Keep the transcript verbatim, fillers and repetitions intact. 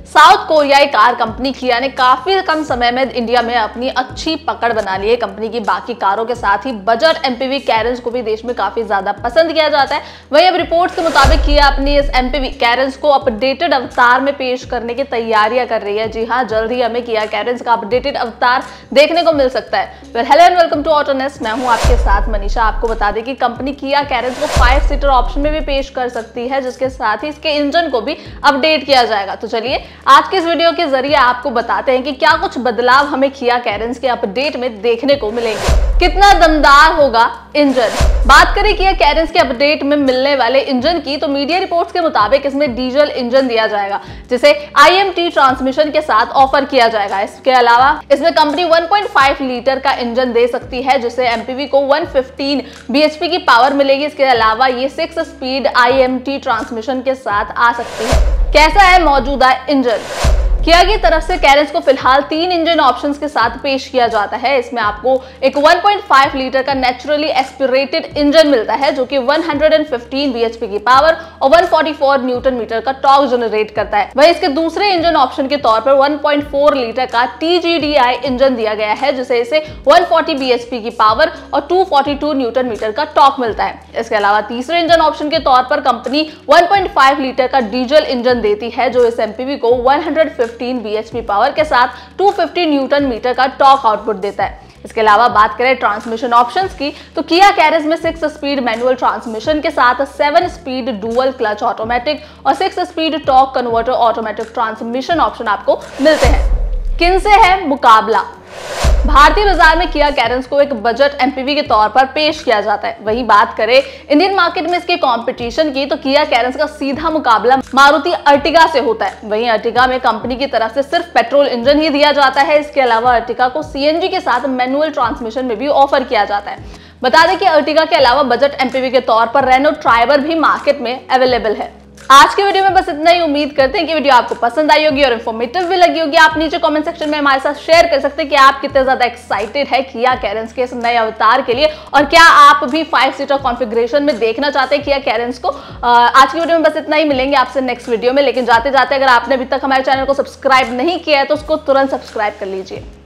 South कोरियाई car company किया ने काफी कम समय में इंडिया में अपनी अच्छी पकड़ बना ली है। कंपनी की बाकी कारों के साथ ही बजट एमपीवी कैरेंस को भी देश में काफी ज्यादा पसंद किया जाता है। वहीं अब रिपोर्ट्स के मुताबिक किया अपनी इस एमपीवी कैरेंस को अपडेटेड अवतार में पेश करने की तैयारियां कर रही है। जी हाँ, जल्द ही हमें किया कैरेंस का अपडेटेड अवतार देखने को मिल सकता है। Well, hello and welcome to Autonest, मैं हूं आपके साथ मनीषा। आपको बता दें कि कंपनी किया कैरेंस को फाइव सीटर ऑप्शन में भी पेश कर सकती है, जिसके साथ ही इसके इंजन को भी अपडेट किया जाएगा। तो चलिए आज के इस वीडियो के जरिए आपको बताते हैं कि क्या कुछ बदलाव हमें किया कैरेंस के अपडेट में देखने को मिलेंगे। कितना दमदार होगा इंजन। बात करें किया कैरेंस के अपडेट में मिलने वाले इंजन की, तो मीडिया रिपोर्ट्स के मुताबिक इसमें डीजल इंजन दिया जाएगा, जिसे आईएमटी ट्रांसमिशन के साथ ऑफर किया जाएगा। इसके अलावा इसमें company one point five litre का इंजन दे सकती है, जिससे एमपीवी को वन फिफ्टीन बीएचपी की पावर मिलेगी। इसके अलावा ये सिक्स स्पीड आईएमटी ट्रांसमिशन के साथ आ सकती है। कैसा है मौजूदा इंजन? किया की तरफ से कैरेंस को फिलहाल तीन इंजन ऑप्शंस के साथ पेश किया जाता है। इसमें आपको एक वन पॉइंट फाइव लीटर का नेचुरली एस्पिरेटेड इंजन मिलता है, जो कि वन फिफ्टीन बीएचपी की पावर और one forty four newton metre का टॉर्क जनरेट करता है। वहीं इसके दूसरे इंजन ऑप्शन के तौर पर वन पॉइंट फोर लीटर का टीजीडीआई इंजन दिया गया है, जिसे इसे वन फोर्टी बीएचपी की पावर और two forty two newton metre का टॉर्क मिलता है। इसके अलावा तीसरे इंजन ऑप्शन के तौर पर company one point five litre का डीजल इंजन देती है, जो इस एमपीवी को वन फिफ्टीन बीएचपी पावर के साथ टू फिफ्टी न्यूटन मीटर का टॉर्क आउटपुट देता है। इसके अलावा बात करें ट्रांसमिशन ऑप्शंस की, तो किया कैरेंस में सिक्स स्पीड मैनुअल ट्रांसमिशन के साथ seven speed dual clutch automatic और six speed torque converter automatic transmission option आपको मिलते हैं। किन से है मुकाबला? भारतीय बाजार में किया कैरेंस को एक बजट एमपीवी के तौर पर पेश किया जाता है। वहीं बात करें इंडियन मार्केट में इसके कंपटीशन की, तो किया कैरेंस का सीधा मुकाबला मारुति अर्टिगा से होता है। वहीं अर्टिगा में कंपनी की तरफ से सिर्फ पेट्रोल इंजन ही दिया जाता है। इसके अलावा अर्टिगा को सीएनजी के साथ मैनुअल ट्रांसमिशन में भी ऑफर किया जाता है। बता दें कि अर्टिगा के अलावा बजट एमपीवी के तौर पर रेनो ट्राइबर भी मार्केट में अवेलेबल है। आज के वीडियो में बस इतना ही। उम्मीद करते हैं कि वीडियो आपको पसंद आई होगी और इन्फॉर्मेटिव भी लगी होगी। आप नीचे कमेंट सेक्शन में हमारे साथ शेयर कर सकते हैं कि आप कितने ज्यादा एक्साइटेड है किया कैरेंस के इस नए अवतार के लिए, और क्या आप भी फाइव सीटर कॉन्फ़िगरेशन में देखना चाहते हैं किया कैरेंस को। आज की वीडियो में बस इतना ही। मिलेंगे आपसे नेक्स्ट वीडियो में, लेकिन जाते जाते अगर आपने अभी तक हमारे चैनल को सब्सक्राइब नहीं किया है तो उसको तुरंत सब्सक्राइब कर लीजिए।